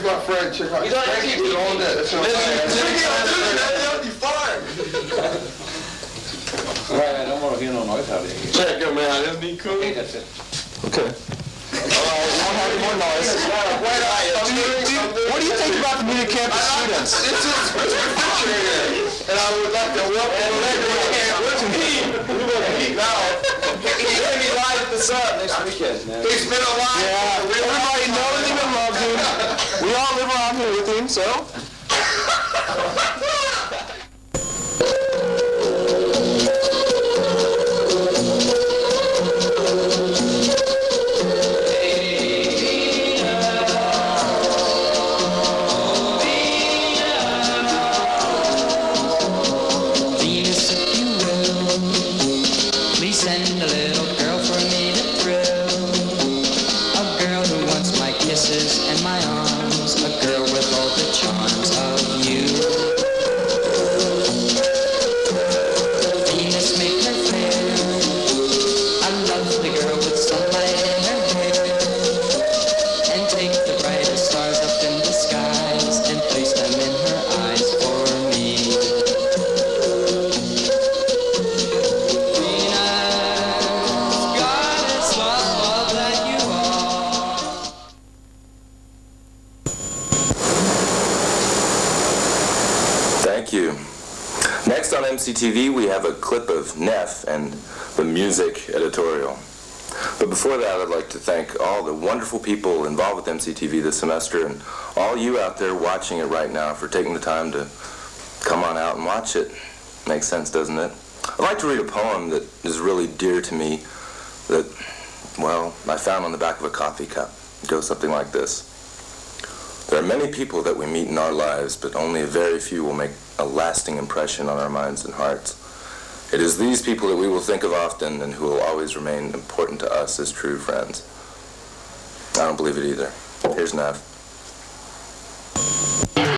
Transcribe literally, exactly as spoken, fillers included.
my friend. Check my. You don't have to keep on that. That's what I'm saying. You fine. Right, I don't want to hear no noise out of here. Check him out. Isn't he cool? Okay, that's it. Okay. All right, we won't have any more noise. Do you, do you, what do you think about the new campus students? This is Mister Fisher here, and I would like to welcome him with me. Now, He's going to be live at the Sub next weekend. he's been alive. Yeah, everybody knows him and loves him. We all live around here with him, so. M C T V, we have a clip of Neff and the music editorial. But before that, I'd like to thank all the wonderful people involved with M C T V this semester and all you out there watching it right now for taking the time to come on out and watch it. Makes sense, doesn't it? I'd like to read a poem that is really dear to me that, well, I found on the back of a coffee cup. It goes something like this. There are many people that we meet in our lives, but only a very few will make a lasting impression on our minds and hearts. It is these people that we will think of often and who will always remain important to us as true friends. I don't believe it either. Here's Neff.